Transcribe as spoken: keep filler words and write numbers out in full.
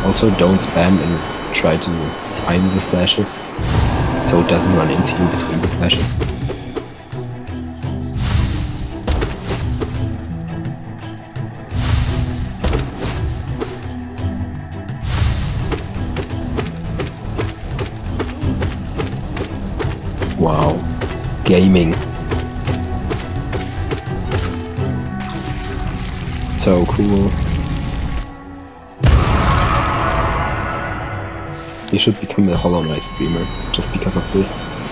Also, don't spam and try to time the slashes, so it doesn't run into you between the slashes. Wow, gaming. So cool. You should become a Hollow Knight streamer just because of this.